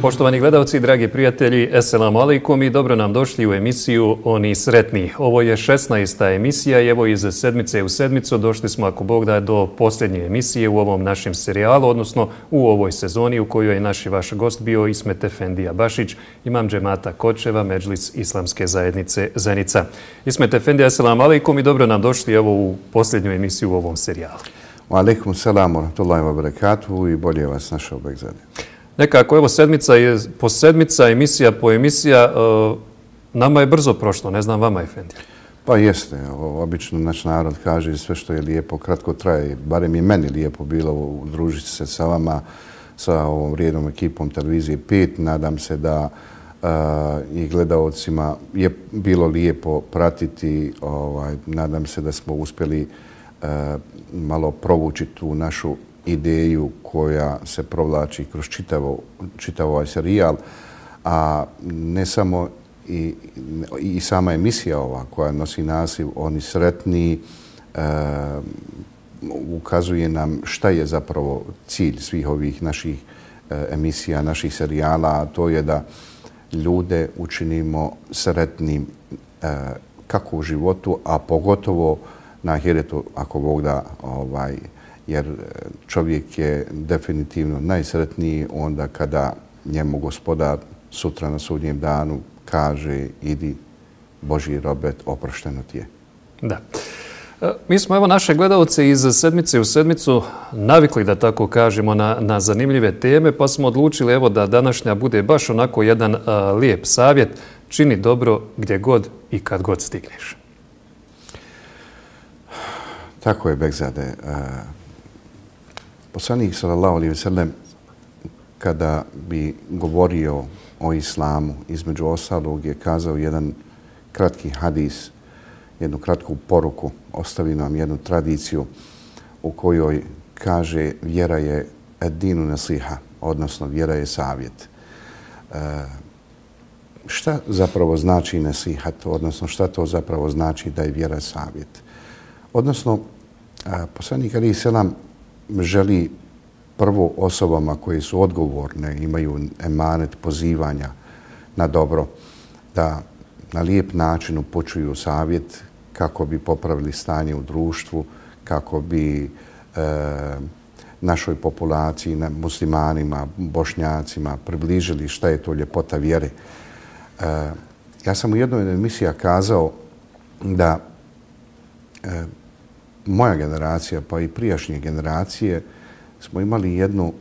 Poštovani gledalci, dragi prijatelji, Esselamu alaikum i dobro nam došli u emisiju Oni sretni. Ovo je 16. emisija i evo iz sedmice u sedmicu došli smo, ako Bog da, do posljednje emisije u ovom našem serijalu, odnosno u ovoj sezoni u kojoj je naš i vaš gost bio Ismet Efendija Bašić, imam džemata Kočeva, Medžlis Islamske zajednice Zenica. Ismet Efendija, Esselamu alaikum i dobro nam došli evo u posljednju emisiju u ovom serijalu. Wa alaikum salam wa rahmatullahi wa barakatuhu i bolje vas našao Begzade. Nekako, evo, sedmica po sedmica, emisija po emisija, nama je brzo prošlo, ne znam vama, Efendija. Pa jeste, obično naš narod kaže sve što je lijepo, kratko traje. Barem je meni lijepo bilo udružiti se sa vama, sa ovom vrijednom ekipom Televizije 5. Nadam se da i gledaocima je bilo lijepo pratiti. Nadam se da smo uspjeli malo provući tu našu ideju koja se provlači kroz čitav ovaj serijal, a ne samo i sama emisija ova koja nosi naziv Oni sretni ukazuje nam šta je zapravo cilj svih ovih naših emisija, naših serijala, a to je da ljude učinimo sretnim kako u životu, a pogotovo na ahiretu, ako Bog da, jer čovjek je definitivno najsretniji onda kada njemu Gospodar sutra na sudnjem danu kaže idi Božji robe, oprošteno ti je. Da. Mi smo evo naše gledalce iz sedmice u sedmicu navikli, da tako kažemo, na zanimljive teme, pa smo odlučili evo da današnja bude baš onako jedan lijep savjet. Čini dobro gdje god i kad god stigneš. Tako je, Begzade. Poslanik sallallahu alejhi ve sellem kada bi govorio o islamu, između ostalog je kazao jedan kratki hadis, jednu kratku poruku, ostavi nam jednu tradiciju u kojoj kaže vjera je ad-dinu nasiha, odnosno vjera je savjet. Šta zapravo znači nasihat, odnosno šta to zapravo znači da je vjera savjet? Odnosno, poslanik alejhi selam želi prvo osobama koje su odgovorne, imaju emanet pozivanja na dobro, da na lijep način upućuju savjet kako bi popravili stanje u društvu, kako bi našoj populaciji, muslimanima, bošnjacima približili šta je to ljepota vjere. Ja sam u jednoj emisiji kazao da moja generacija, pa i prijašnje generacije, smo imali jednu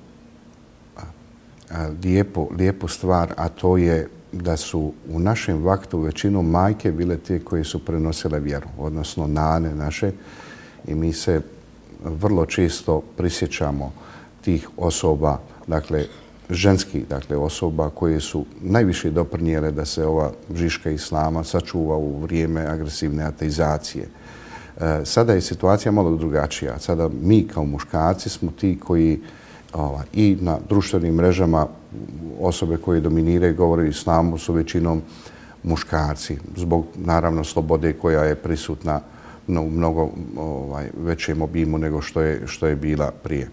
lijepu stvar, a to je da su u našem vaktu većinom majke bile te koje su prenosile vjeru, odnosno nane naše, i mi se vrlo često prisjećamo tih osoba, dakle ženskih osoba koje su najviše doprinijele da se ova žiška islama sačuva u vrijeme agresivne ateizacije. Sada je situacija malo drugačija. Sada mi kao muškarci smo ti koji i na društvenim mrežama osobe koje dominiraju, govore o islamu, su većinom muškarci. Zbog, naravno, slobode koja je prisutna u mnogo većem obimu nego što je bila prije.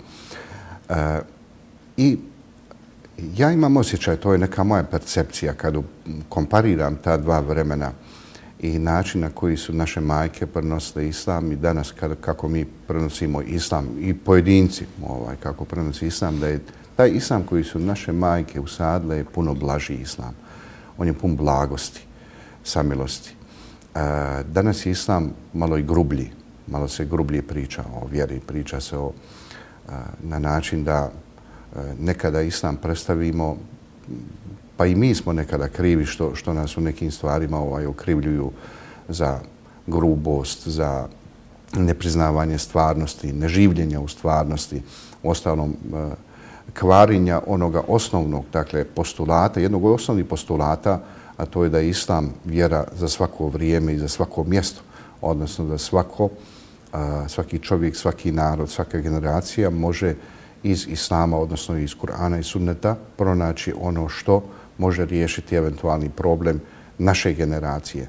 I ja imam osjećaj, to je neka moja percepcija, kad kompariram ta dva vremena i način na koji su naše majke prenosile islam i danas kako mi prenosimo islam i pojedinci kako prenosi islam, da je taj islam koji su naše majke usadile je puno blaži islam. On je pun blagosti, samilosti. Danas je islam malo i grublji, malo se grublje priča o vjeri, priča se na način da nekada islam predstavimo, pa i mi smo nekada krivi što nas u nekim stvarima okrivljuju za grubost, za nepriznavanje stvarnosti, neživljenja u stvarnosti, uostalom kvarenja onoga osnovnog, dakle postulata, jednog od osnovnih postulata, a to je da je islam vjera za svako vrijeme i za svako mjesto, odnosno da svaki čovjek, svaki narod, svaka generacija može iz islama, odnosno iz Kur'ana i sunneta, pronaći ono što može riješiti eventualni problem naše generacije.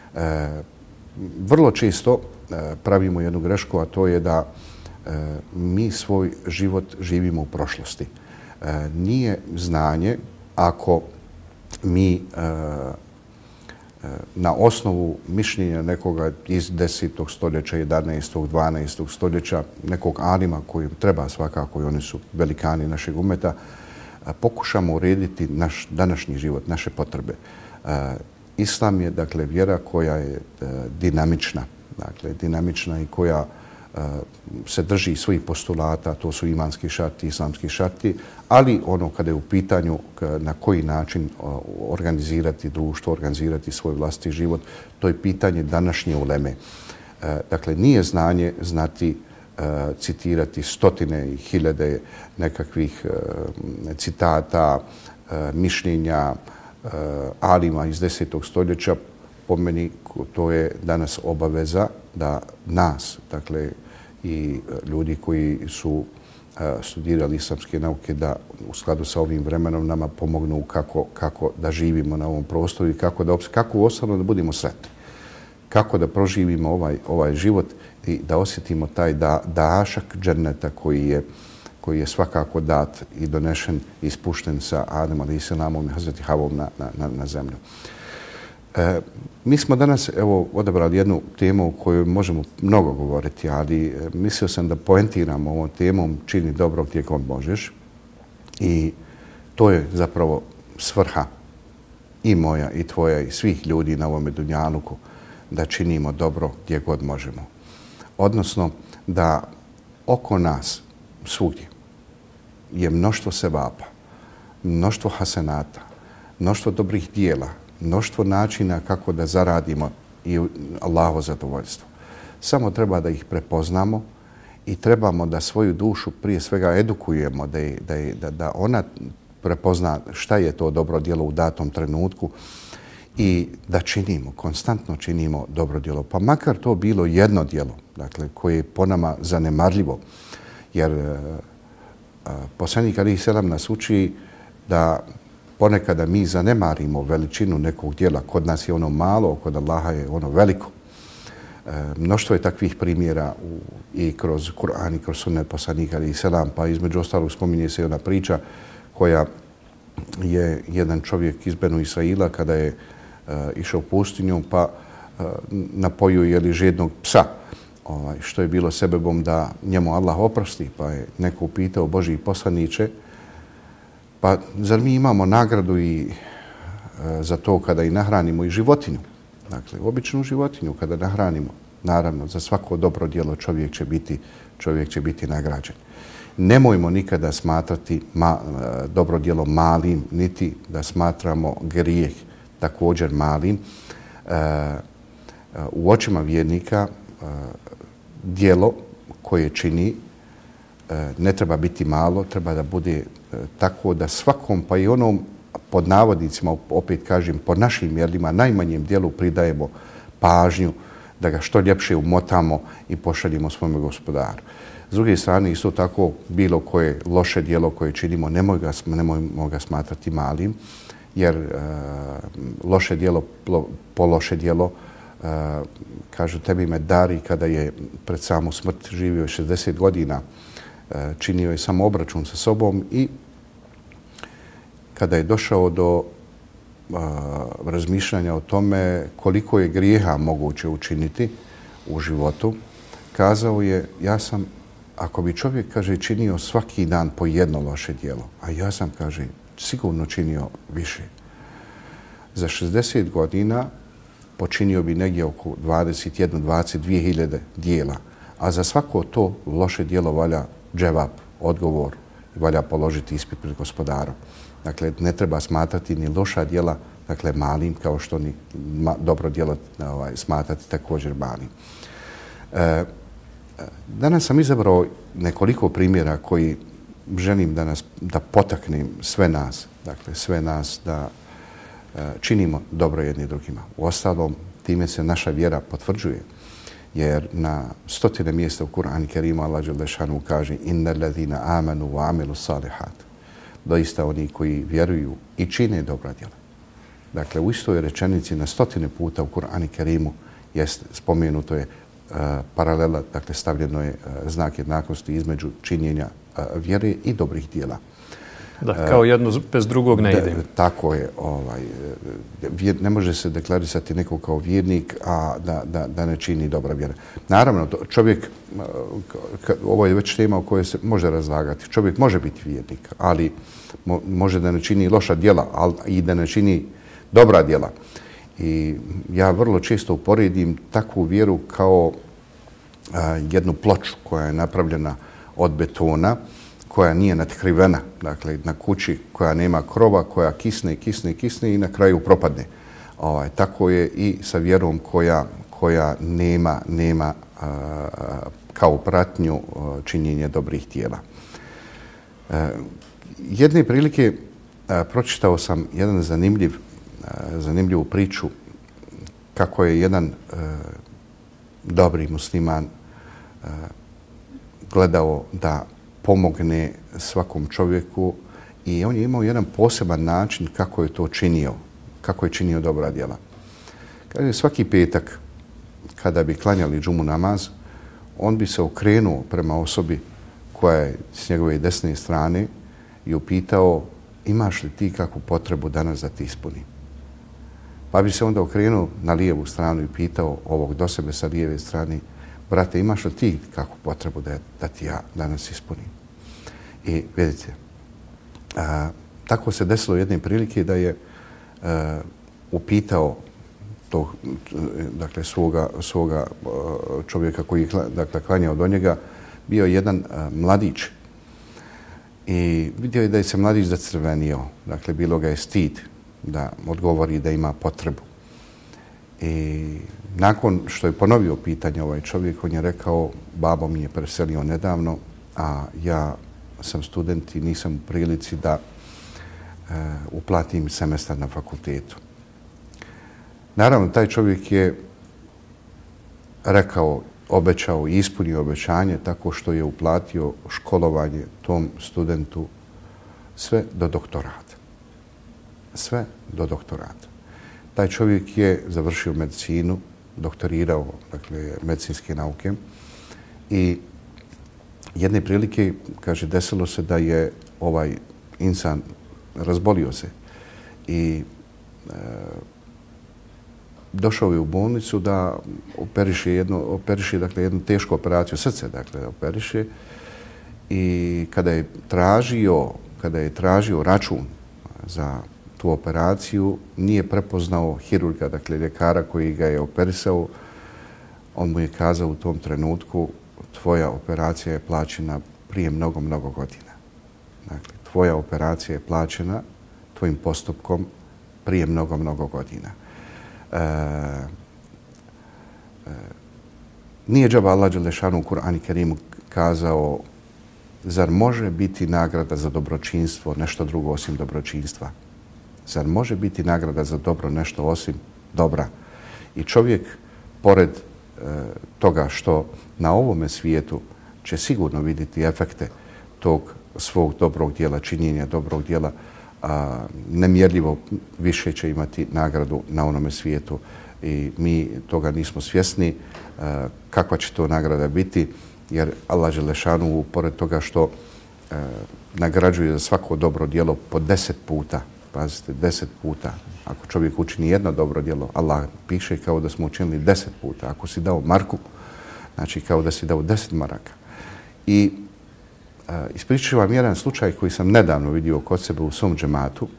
Vrlo često pravimo jednu grešku, a to je da mi svoj život živimo u prošlosti. Nije znanje ako mi na osnovu mišljenja nekoga iz 10. stoljeća, 11. 12. stoljeća, nekog alima koji treba svakako, i oni su velikani našeg umeta, pokušamo urediti naš današnji život, naše potrebe. Islam je, dakle, vjera koja je dinamična, i koja se drži svojih postulata, to su imanski šarti, islamski šarti, ali ono kada je u pitanju na koji način organizirati društvo, organizirati svoj vlastiti život, to je pitanje današnje uleme. Dakle, nije znanje znati citirati stotine i hiljade nekakvih citata, mišljenja alima iz 10. stoljeća. Po meni to je danas obaveza da nas, dakle, i ljudi koji su studirali islamske nauke, da u skladu sa ovim vremenom nama pomognu kako da živimo na ovom prostoru i kako uostalom da budemo sretni. Kako da proživimo ovaj život i da osjetimo taj dašak dženneta koji je svakako dat i donešen i ispušten sa Adem a.s. i Hazreti Havom na zemlju. Mi smo danas odabrali jednu temu o kojoj možemo mnogo govoriti, ali mislio sam da poentiram ovom temom čini dobro gdje god možeš. I to je zapravo svrha i moja i tvoja i svih ljudi na ovome dunjaluku, da činimo dobro gdje god možemo. Odnosno da oko nas svugdje je mnoštvo sevapa, mnoštvo hasenata, mnoštvo dobrih dijela, mnoštvo načina kako da zaradimo i Allahovo zadovoljstvo. Samo treba da ih prepoznamo i trebamo da svoju dušu prije svega edukujemo, da ona prepozna šta je to dobro djelo u datom trenutku i da konstantno činimo dobro djelo. Pa makar to bilo jedno djelo, dakle, koje je po nama zanemarljivo. Jer poslanik alejhi selam nas uči da ponekada mi zanemarimo veličinu nekog djela. Kod nas je ono malo, kod Allaha je ono veliko. Mnoštvo je takvih primjera i kroz Kur'an i kroz sunnet poslanika alejhi selam, pa između ostalog spominje se ona priča koja je jedan čovjek iz Benu Israila kada je išao pustinjom pa napojio žednog psa, što je bilo sebebom da njemu Allah oprosti, pa je neko upitao: Božji poslaniče, pa zar mi imamo nagradu i za to kada i nahranimo i životinju? Dakle, običnu životinju kada nahranimo, naravno, za svako dobro djelo čovjek će biti nagrađen. Nemojmo nikada smatrati dobro djelo malim, niti da smatramo grijeh također malim. U očima vjernika djelo koje čini ne treba biti malo, treba da bude tako da svakom, pa i onom, pod navodnicima, opet kažem, po našim mjerilima, najmanjem djelu pridajemo pažnju, da ga što ljepše umotamo i pošaljimo svome gospodaru. S druge strane, isto tako, bilo koje loše djelo koje činimo, nemojmo ga smatrati malim, jer loše djelo po loše djelo, kažu, tebi me dari, kada je pred samu smrt živio 60 godina, činio je samo obračun sa sobom i kada je došao do razmišljanja o tome koliko je grijeha moguće učiniti u životu, kazao je: ja sam, ako bi čovjek, kaže, činio svaki dan po jedno loše djelo, a ja sam, kaže, sigurno činio više, za 60 godina počinio bi negdje oko 21-22 hiljade djela, a za svako to loše djelo valja dževab, odgovor, i valja položiti ispit pred gospodarom. Dakle, ne treba smatrati ni loša djela, dakle, malim, kao što ni dobro djelo smatrati također malim. Danas sam izabrao nekoliko primjera koji želim da potaknem sve nas da činimo dobro jedni drugima. Uostalom, time se naša vjera potvrđuje, jer na stotine mjesta u Kur'anu Kerimu Allah dželešanu kaže: innal ladhina amanu wa amilu salihat. Doista oni koji vjeruju i čine dobra djela. Dakle, u istoj rečenici na stotine puta u Kur'anu Kerimu spomenuto je paralela, dakle stavljeno je znak jednakosti između činjenja vjere i dobrih djela. Da, kao jedno bez drugog ne ide. Tako je. Ne može se deklarisati neko kao vjernik, a da ne čini dobra vjera. Naravno, čovjek, ovo je već tema o kojoj se može razlagati. Čovjek može biti vjernik, ali može da ne čini loša djela, ali i da ne čini dobra djela. I ja vrlo često uporedim takvu vjeru kao jednu ploču koja je napravljena od betona, koja nije natkrivena, dakle na kući koja nema krova, koja kisne i na kraju propadne. Tako je i sa vjerom koja nema kao pratnju činjenje dobrih djela. Jedne prilike pročitao sam jedan zanimljivu priču kako je jedan dobri musliman gledao da pomogne svakom čovjeku i on je imao jedan poseban način kako je to činio, kako je činio dobra djela. Kaže, svaki petak kada bi klanjali džumu namaz, on bi se okrenuo prema osobi koja je s njegove desne strane i upitao imaš li ti kakvu potrebu danas da ti ispuni. Pa bi se onda okrenuo na lijevu stranu i pitao ovog do sebe sa lijeve strane, brate, imaš li ti kakvu potrebu da ti ja danas ispunim? I vidite, tako se desilo jedne prilike da je upitao tog, dakle, svoga čovjeka koji je klanjao do njega, bio jedan mladić. I vidio je da je se mladić zacrvenio, dakle, bilo ga je stid da odgovori da ima potrebu. I nakon što je ponovio pitanje ovaj čovjek, on je rekao, babo mi je preselio nedavno, a ja sam student i nisam u prilici da uplatim semestar na fakultetu. Naravno, taj čovjek je rekao, obećao i ispunio obećanje tako što je uplatio školovanje tom studentu sve do doktorata. Sve do doktorata. Taj čovjek je završio medicinu, doktorirao, dakle, medicinske nauke i jedne prilike, kaže, desilo se da je ovaj insan razbolio se i došao je u bolnicu da operiše jednu tešku operaciju srce, dakle, operiše i kada je tražio račun za tu operaciju, nije prepoznao hirurga, dakle, ljekara koji ga je operisao. On mu je kazao u tom trenutku, tvoja operacija je plaćena prije mnogo godina. Dakle, tvoja operacija je plaćena tvojim postupkom prije mnogo godina. Nije džaba Allah dželešanu u Kur'anu Kerimu kazao, zar može biti nagrada za dobročinstvo nešto drugo osim dobročinstva? Zar može biti nagrada za dobro nešto osim dobra? I čovjek, pored toga što na ovome svijetu će sigurno vidjeti efekte tog svog dobrog djela, činjenja dobrog djela, nemjerljivo više će imati nagradu na onome svijetu i mi toga nismo svjesni kakva će to nagrada biti, jer Allah dželešanu, pored toga što nagrađuje za svako dobro djelo po 10 puta, pazite, 10 puta. Ako čovjek učini jedno dobro djelo, Allah piše kao da smo učinili 10 puta. Ako si dao marku, znači kao da si dao 10 maraka. I ispričat vam jedan slučaj koji sam nedavno vidio kod sebe u svom džematu.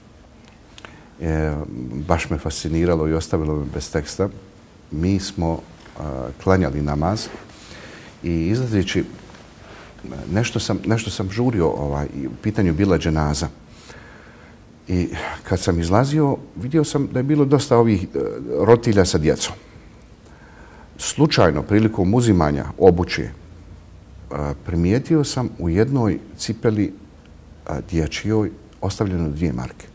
Baš me fasciniralo i ostavilo me bez teksta. Mi smo klanjali namaz i izlazeći nešto sam žurio, u pitanju bila dženaza. I kad sam izlazio, vidio sam da je bilo dosta ovih roditelja sa djecom. Slučajno, prilikom uzimanja obuće, primijetio sam u jednoj cipeli dječjoj ostavljeno 2 marke.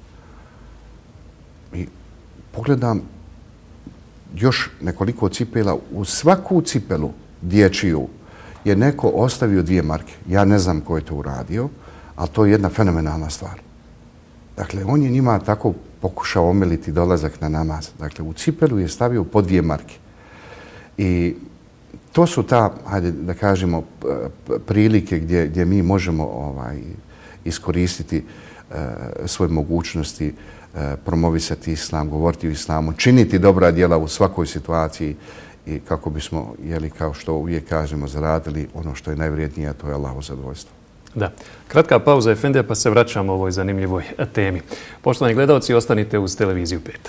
I pogledam još nekoliko cipela. U svaku cipelu dječju je neko ostavio 2 marke. Ja ne znam ko je to uradio, ali to je jedna fenomenalna stvar. Dakle, on je njima tako pokušao omiliti dolazak na namaz. Dakle, u cipelu je stavio po 2 marke. I to su ta, hajde da kažemo, prilike gdje mi možemo iskoristiti svoje mogućnosti, promovisati islam, govoriti o islamu, činiti dobra djela u svakoj situaciji i kako bismo, kao što uvijek kažemo, zaradili ono što je najvrijednije, a to je Allahovo zadovoljstvo. Da. Kratka pauza, Efendija, pa se vraćamo ovoj zanimljivoj temi. Poštovani gledalci, ostanite uz Televiziju 5.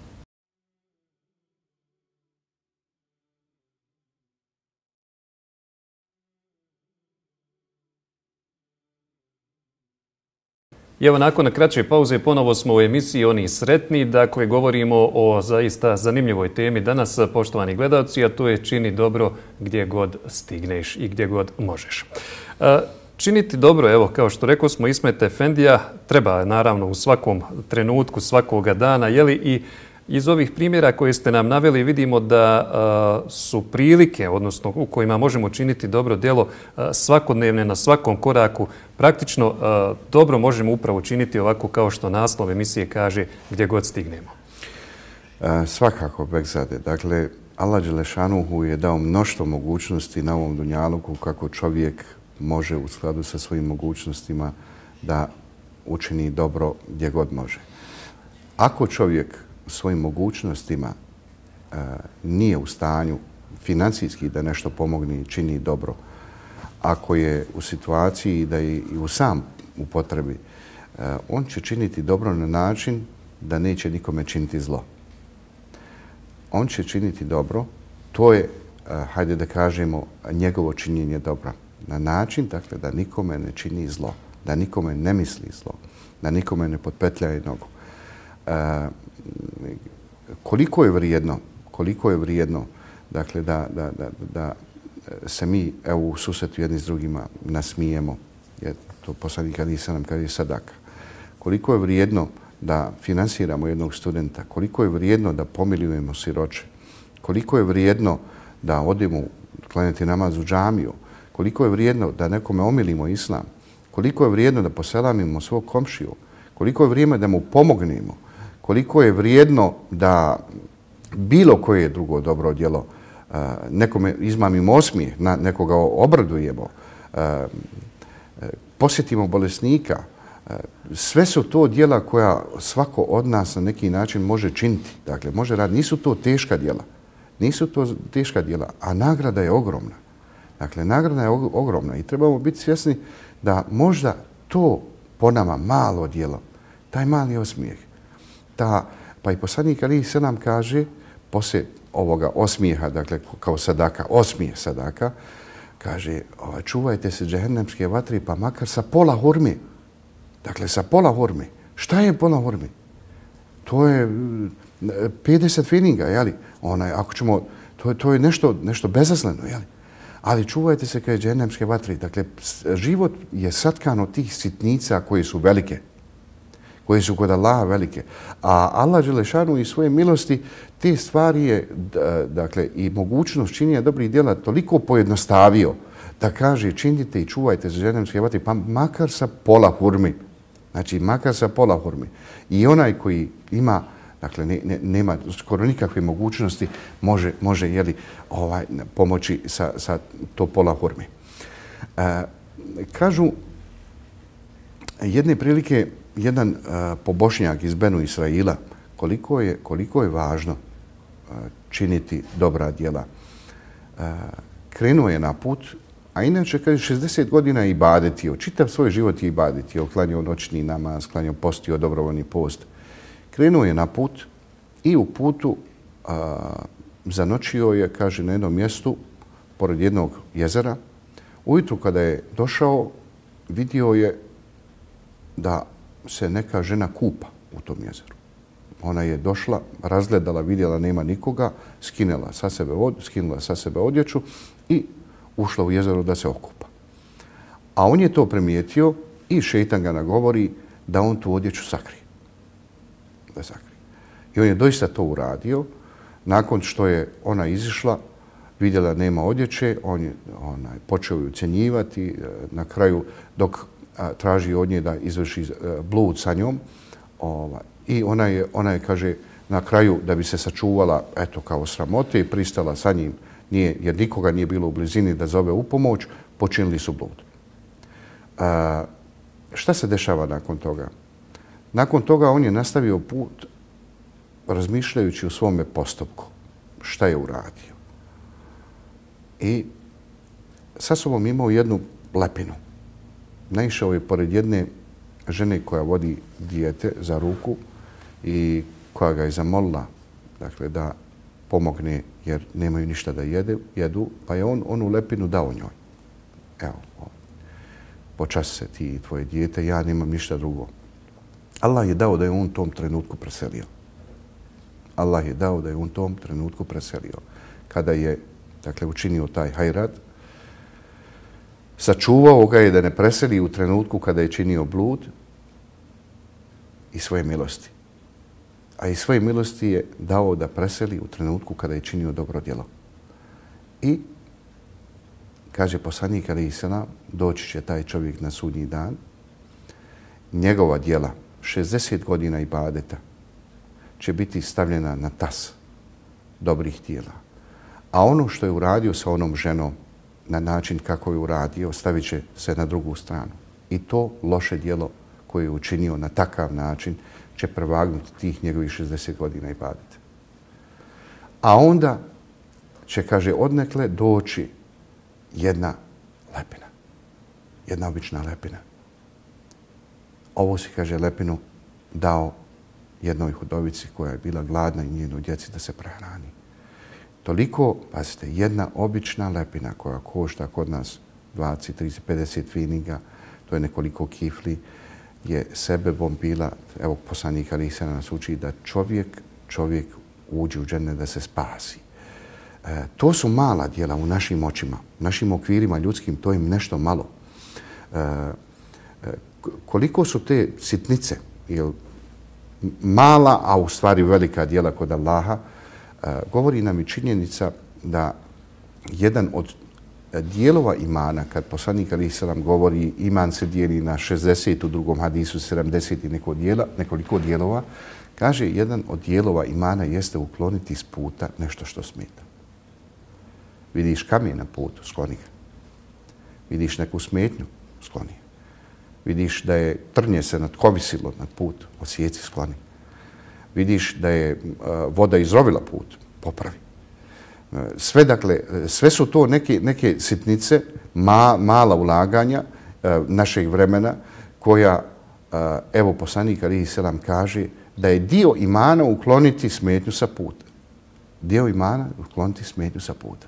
I evo, nakon kraće pauze ponovo smo u emisiji Oni sretni. Dakle, govorimo o zaista zanimljivoj temi danas, poštovani gledalci, a to je čini dobro gdje god stigneš i gdje god možeš. Činiti dobro, evo, kao što rekao smo, Ismet Efendija, treba naravno u svakom trenutku, svakoga dana, jeli, i iz ovih primjera koje ste nam naveli vidimo da su prilike, odnosno u kojima možemo činiti dobro djelo svakodnevne na svakom koraku. Praktično dobro možemo upravo činiti ovako kao što naslov emisije kaže, gdje god stignemo. Svakako, Bekzade. Dakle, Allah Đelešanuhu je dao mnoštvo mogućnosti na ovom dunjaluku kako čovjek može u skladu sa svojim mogućnostima da učini dobro gdje god može. Ako čovjek svojim mogućnostima nije u stanju financijski da nešto pomogne i čini dobro, ako je u situaciji da je i u sam upotrebi, on će činiti dobro na način da neće nikome činiti zlo. On će činiti dobro, to je, hajde da kažemo, njegovo činjenje dobra. Na način, dakle, da nikome ne čini zlo, da nikome ne misli zlo, da nikome ne potpetljaje nogu. Koliko je vrijedno, dakle, da se mi u susretu jedni s drugima nasmijemo, jer to poslanik Ali Selam kaže sadaka. Koliko je vrijedno da finansiramo jednog studenta, koliko je vrijedno da pomilujemo siroče, koliko je vrijedno da odemo klanjati namaz u džamiju, koliko je vrijedno da nekome omilimo islam, koliko je vrijedno da poselamimo svog komšiju, koliko je vrijeme da mu pomognemo, koliko je vrijedno da bilo koje drugo dobro djelo nekome izmamimo osmijeh, nekoga obradujemo, posjetimo bolesnika. Sve su to djela koja svako od nas na neki način može činiti. Dakle, može raditi. Nisu to teška djela, a nagrada je ogromna. Dakle, nagrada je ogromna i trebamo biti svjesni da možda to po nama malo djelo, taj mali osmijeh, pa i poslanik Ali Selam kaže, poslije ovoga osmijeha, dakle kao sadaka, osmijeh sadaka, kaže, čuvajte se džehennemske vatre, pa makar sa pola hurme. Dakle, sa pola hurme. Šta je pola hurme? To je 50 fininga, jeli? Ako ćemo, to je nešto bezazleno, jeli? Ali čuvajte se kao džehennemske vatre. Dakle, život je satkan od tih sitnica koje su velike, koje su kod Allaha velike. A Allah Đelešanu i svoje milosti te stvari je, dakle, i mogućnost činjenja dobrih djela toliko pojednostavio da kaže činite i čuvajte za džehennemske vatre, pa makar sa pola hurmi. Znači, makar sa pola hurmi. I onaj koji ima, dakle, nema skoro nikakve mogućnosti, može jeli, pomoći sa to pola hurmi. Kažu, jedne prilike, jedan pobošnjak iz Benu Israila, koliko je važno činiti dobra djela. Krenuo je na put, a inače kaže 60 godina je ibadetio, čitav svoj život je ibadetio, klanjao noćni namaz, klanjao postio dobrovoljni post. Krenuo je na put i u putu zanočio je, kaže, na jednom mjestu, pored jednog jezera. Ujutru kada je došao, vidio je da se neka žena kupa u tom jezeru. Ona je došla, razgledala, vidjela nema nikoga, skinula sa sebe odjeću i ušla u jezero da se okupa. A on je to primijetio i šejtan ga nagovori da on tu odjeću sakrije. Da sakrije. I on je doista to uradio. Nakon što je ona izišla, vidjela nema odjeće, on je počeo ju ucjenjivati. Na kraju, dok traži od nje da izvrši blud sa njom, i ona je, kaže, na kraju da bi se sačuvala, eto, kao sramote, pristala sa njim, jer nikoga nije bilo u blizini da zove u pomoć, počinili su blud. šta se dešava nakon toga? Nakon toga on je nastavio put razmišljajući o svome postupku. Šta je uradio? I sa sobom imao jednu lepinu. Naišao je pored jedne žene koja vodi dijete za ruku i koja ga je zamolila, dakle, da pomogne jer nemaju ništa da jedu, pa je on onu lepinu dao njoj. Evo, počasti se ti i tvoje dijete, ja nemam ništa drugo. Allah je dao da je on tom trenutku preselio. Allah je dao da je on tom trenutku preselio. Kada je, dakle, učinio taj hajrat, sačuvao ga je da ne preseli u trenutku kada je činio blud i svoje milosti. A iz svoje milosti je dao da preseli u trenutku kada je činio dobro djelo. I, kaže poslanik alejhi selam, doći će taj čovjek na sudnji dan, njegova djela, 60 godina ibadeta, će biti stavljena na tas dobrih djela. A ono što je uradio sa onom ženom, na način kako je uradio, stavit će se na drugu stranu. I to loše djelo koje je učinio na takav način će prevagnuti tih njegovih 60 godina ibadeta. A onda će, kaže, odnekle doći jedna lepina. Jedna obična lepina. Ovo si, kaže, lepinu dao jednoj hudovici koja je bila gladna i njenoj djeci da se prehrani. Toliko, pazite, jedna obična lepina koja košta kod nas 20, 30, 50 fininga, to je nekoliko kifli, je sebebom bila, evo poslanik alejhi selam nas uči da čovjek uđe u džennet da se spasi. To su mala djela u našim očima, u našim okvirima ljudskim, to im nešto malo. Koliko su te sitnice, mala, a u stvari velika djela kod Allaha, govori nam i činjenica da jedan od dijelova imana, kad poslanik alejhi selam govori iman se dijeli na 60, u drugom hadisu 70 i nekoliko dijelova, kaže jedan od dijelova imana jeste ukloniti s puta nešto što smeta. Vidiš kamen na putu, skloni ga. Vidiš neku smetnju, skloni ga. Vidiš da je trnje se natkovisilo na put, odsjeci, skloni. Vidiš da je voda izrovila put, popravi. Sve, dakle, sve su to neke sitnice, mala ulaganja našeg vremena koja, evo, poslanik alejhi selam kaže da je dio imana ukloniti smetnju sa puta. Dio imana ukloniti smetnju sa puta.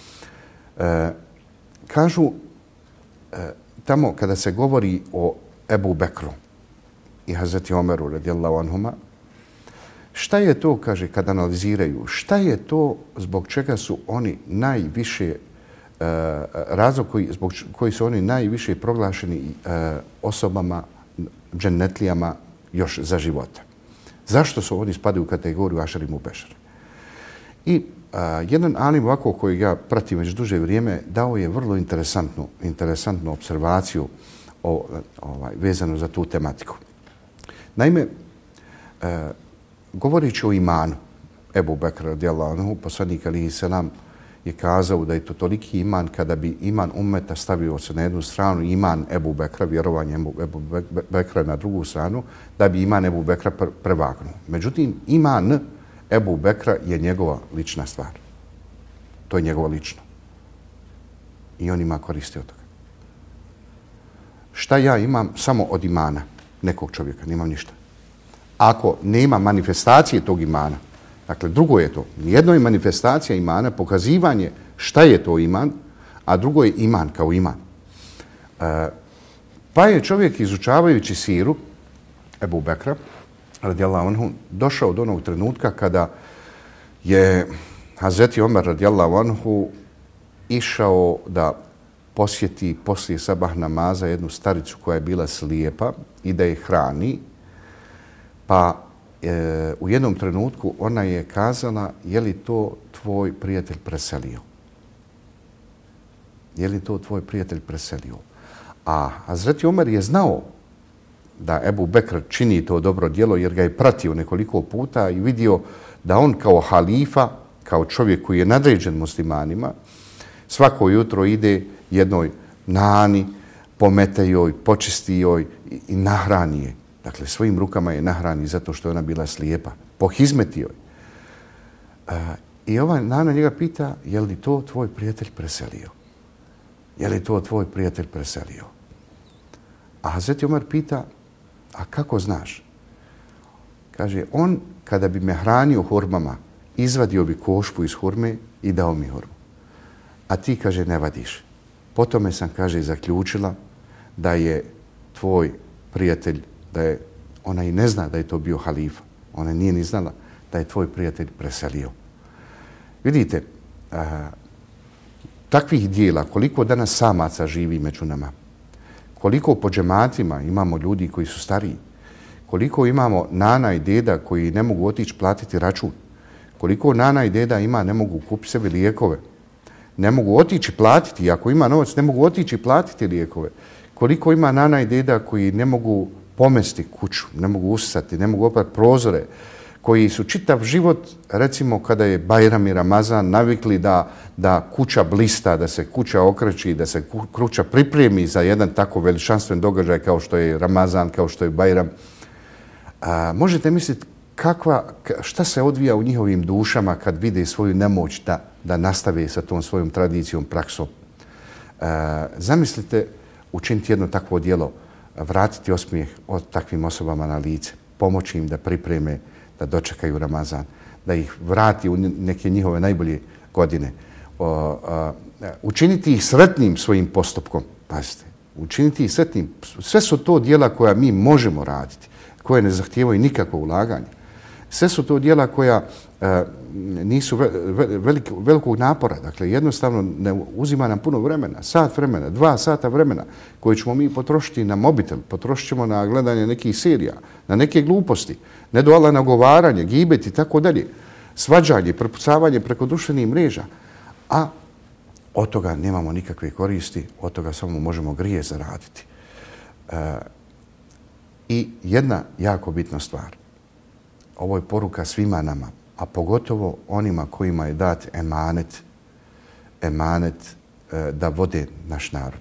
Kažu, tamo kada se govori o Ebu Bekru i Hazreti Omeru radijallahu anhuma, šta je to, kaže, kad analiziraju, šta je to zbog čega su oni najviše, razlog zbog koji su oni najviše proglašeni osobama, džennetlijama još za života? Zašto su oni spadaju u kategoriju Ašari Mubešar? I jedan alim ovako koji ja pratim već duže vrijeme dao je vrlo interesantnu observaciju vezano za tu tematiku. Naime, govoreći o imanu, Ebu Bekra radijallahu anhu, poslanik alejhi selam je kazao da je to toliki iman kada bi iman ummeta stavio se na jednu stranu, iman Ebu Bekra, vjerovanje Ebu Bekra na drugu stranu, da bi iman Ebu Bekra prevagnuo. Međutim, iman Ebu Bekra je njegova lična stvar. To je njegovo lično. I on ima koristi od toga. Šta ja imam samo od imana nekog čovjeka? Nemam ništa. Ako nema manifestacije tog imana, dakle, drugo je to. Jedno je manifestacija imana, pokazivanje šta je to iman, a drugo je iman kao iman. Pa je čovjek izučavajući siru Ebu Bekra, radijallahu anhu, došao do onog trenutka kada je Hazreti Omer radijallahu anhu išao da posjeti poslije sabah namaza jednu staricu koja je bila slijepa i da je hrani. Pa u jednom trenutku ona je kazala, je li to tvoj prijatelj preselio? Je li to tvoj prijatelj preselio? A Hazreti Omer je znao da Ebu Bekr čini to dobro djelo jer ga je pratio nekoliko puta i vidio da on kao halifa, kao čovjek koji je nadređen muslimanima, svako jutro ide jednoj nani, pomete joj, počisti joj i nahrani je. Dakle, svojim rukama je nahrani zato što je ona bila slijepa. Pohizmeti joj. I ova nana njega pita, je li to tvoj prijatelj preselio? Je li to tvoj prijatelj preselio? A Hazreti Omer pita, a kako znaš? Kaže, on kada bi me hranio hurmama, izvadio bi košpu iz hurme i dao mi hurmu. A ti, kaže, ne vadiš. Po tome sam, kaže, zaključila da je tvoj prijatelj, ona i ne zna da je to bio halifa. Ona nije ni znala da je tvoj prijatelj preselio. Vidite, takvih dijela, koliko danas samaca živi među nama, koliko po džematima imamo ljudi koji su stariji, koliko imamo nana i deda koji ne mogu otići platiti račun, koliko nana i deda ima, ne mogu kupiti sebi lijekove, ne mogu otići platiti, ako ima novac, ne mogu otići platiti lijekove, koliko ima nana i deda koji ne mogu pomesti kuću, ne mogu usisati, ne mogu oprati prozore, koji su čitav život, recimo kada je Bajram i Ramazan, navikli da kuća blista, da se kuća okreći, da se kuća pripremi za jedan tako veličanstven događaj kao što je Ramazan, kao što je Bajram. Možete misliti šta se odvija u njihovim dušama kad vide svoju nemoć da nastave sa tom svojom tradicijom, praksom. Zamislite učiniti jedno takvo djelo, vratiti osmijeh od takvim osobama na lice, pomoći im da pripreme, da dočekaju Ramazan, da ih vrati u neke njihove najbolje godine. Učiniti ih sretnim svojim postupkom. Pazite, učiniti ih sretnim. Sve su to djela koja mi možemo raditi, koje ne zahtijevaju nikakvo ulaganje. Sve su to djela koja nisu velikog napora. Dakle, jednostavno ne uzima nam puno vremena, sat vremena, 2 sata vremena koje ćemo mi potrošiti na mobitel, potrošit ćemo na gledanje nekih serija, na neke gluposti, nedovoljno nagovaranje, gibet i tako dalje, svađanje, prepucavanje preko društvenih mreža. A od toga nemamo nikakve koristi, od toga samo možemo grije zaraditi. I jedna jako bitna stvar. Ovo je poruka svima nama, a pogotovo onima kojima je dat emanet da vode naš narod.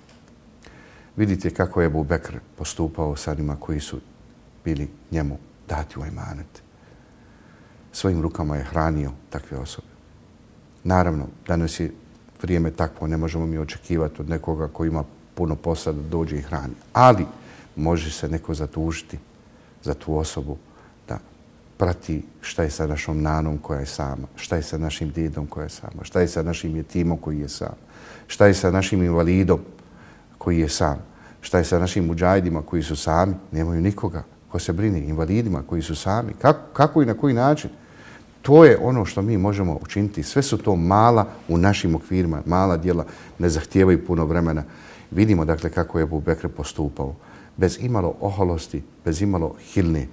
Vidite kako je Ebu Bekr postupao sa onima koji su bili njemu dati u emanet. Svojim rukama je hranio takve osobe. Naravno, danas je vrijeme takvo, ne možemo mi očekivati od nekoga koji ima puno posla da dođe i hrani. Ali može se neko zatužiti za tu osobu da prati šta je sa našom nanom koja je sama, šta je sa našim djedom koja je sama, šta je sa našim jetimom koji je sam, šta je sa našim invalidom koji je sam, šta je sa našim muđajdima koji su sami, nemaju nikoga ko se brine, invalidima koji su sami. Kako i na koji način? To je ono što mi možemo učiniti. Sve su to mala u našim okvirima, mala djela, ne zahtijevaju puno vremena. Vidimo dakle kako je Ebu Bekr postupao. Bez imalo oholosti, bez imalo hilne.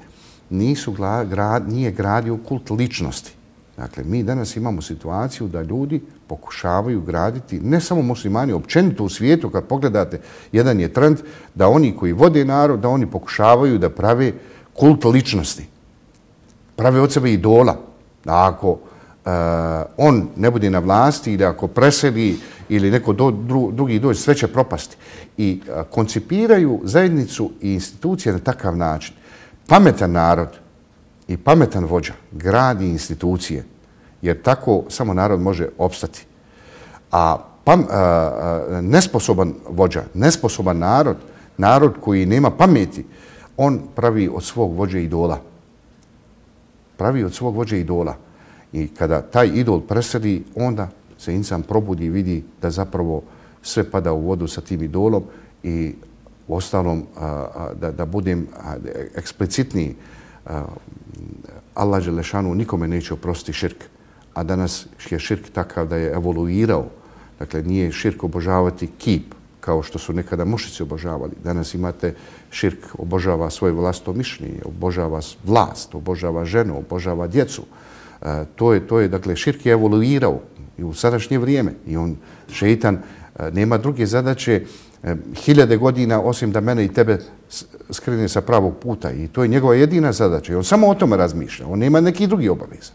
Nije gradio kult ličnosti. Dakle, mi danas imamo situaciju da ljudi pokušavaju graditi, ne samo muslimani, općenito u svijetu, kad pogledate, jedan je trend da oni koji vode narod, da oni pokušavaju da prave kult ličnosti. Prave od sebe idola. Da ako on ne bude na vlasti ili ako preseli ili neko drugi dođe, sve će propasti. I koncipiraju zajednicu i institucije na takav način. Pametan narod i pametan vođa gradi institucije, jer tako samo narod može opstati. A nesposoban vođa, nesposoban narod koji nema pameti, on pravi od svog vođe idola. Pravi od svog vođe idola. I kada taj idol preseli, onda se insan probudi i vidi da zapravo sve pada u vodu sa tim idolom i u ostalom, da budem eksplicitniji, Allah Đelešanu nikome neće oprostiti širk. A danas je širk takav da je evoluirao. Dakle, nije širk obožavati kip, kao što su nekada mušici obožavali. Danas imate širk obožava svoje vlastito mišljenje, obožava vlast, obožava ženu, obožava djecu. To je, dakle, širk je evoluirao i u sadašnje vrijeme. I šeitan nema druge zadaće 1000 godina osim da mene i tebe skrene sa pravog puta. I to je njegova jedina zadaća. I on samo o tome razmišlja. On nema neki drugi obaveza.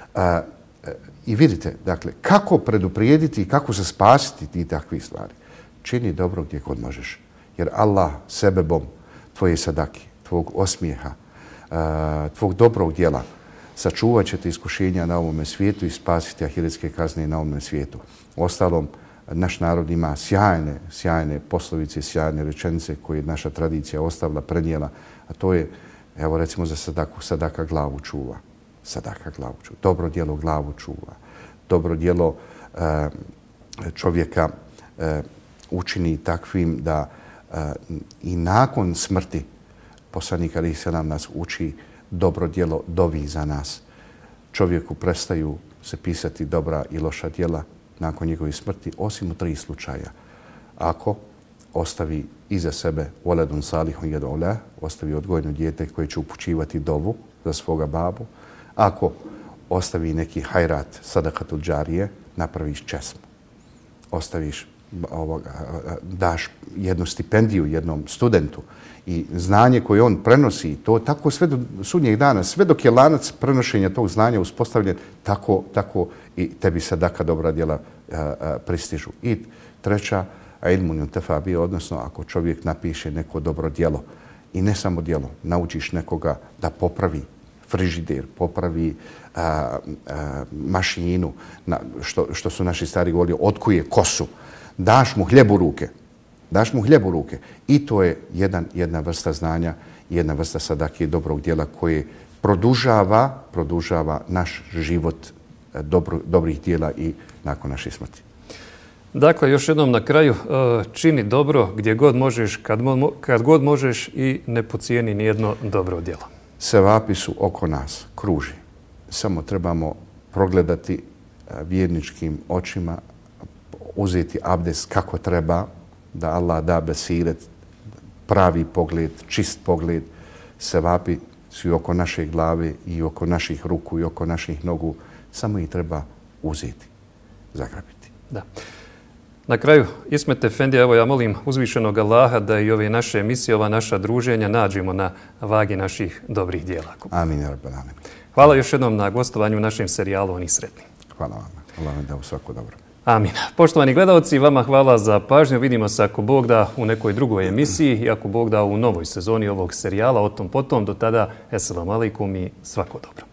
I vidite, dakle, kako preduprijediti i kako se spasiti tih takvih stvari. čini dobro gdje god možeš. Jer Allah sebebom tvoje sadake, tvog osmijeha, tvog dobrog djela sačuvat će te iskušenja na ovome svijetu i spasiti ahiretske kazne na ovome svijetu. Uostalom, naš narod ima sjajne poslovice, sjajne rečenice koje je naša tradicija ostavila, prenijela, a to je, evo recimo za sadaku, sadaka glavu čuva. Sadaka glavu čuva. Dobro djelo glavu čuva. Dobro djelo čovjeka učini takvim da i nakon smrti poslanik alejhi selam nas uči dobro djelo dovi za nas. Čovjeku prestaju se pisati dobra i loša djela nakon njegove smrti, osim u 3 slučaja. Ako ostavi iza sebe waladun salihun yad'u lah, ostavi odgojno dijete koje će upućivati dovu za svoga babu. Ako ostavi neki hajrat, sadakatul džarije, napraviš česmu. Ostaviš, daš jednu stipendiju jednom studentu i znanje koje on prenosi, to tako sve do sudnjeg dana, sve dok je lanac prenošenja tog znanja uspostavljen, tako i tebi sadaka dobra djela pristižu. I treća, ilmun yuntafa bihi, odnosno ako čovjek napiše neko dobro djelo i ne samo djelo, naučiš nekoga da popravi frižider, popravi mašinu, što su naši stari govorili, otkuje kosu, daš mu hljeb u ruke. Daš mu hljeb u ruke. I to je jedna vrsta znanja, jedna vrsta sadake dobrog djela koje produžava naš život dobrih djela i nakon naše smrti. Dakle, još jednom na kraju, čini dobro gdje god možeš, kad god možeš i ne pocijeni nijedno dobro djelo. Sevapi su oko nas, kruži. Samo trebamo progledati vjerničkim očima, uzeti abdest kako treba, da Allah da besiret, pravi pogled, čist pogled. Sevapi su i oko naše glave i oko naših ruku i oko naših nogu. Samo ih treba uzeti, zagrabiti. Da. Na kraju, Ismet Efendija, evo ja molim uzvišenog Allaha da i ove naše emisije, ova naša druženja nađemo na vagi naših dobrih djela. Amin, ja rabbal alamin. Hvala još jednom na gostovanju u našem serijalu Oni sretni. Hvala vam. Allah vam dao svako dobro. Amin. Poštovani gledalci, vama hvala za pažnju. Vidimo se ako Bog da u nekoj drugoj emisiji i ako Bog da u novoj sezoni ovog serijala. O tom potom. Do tada, eselamu alejkum i svako dobro.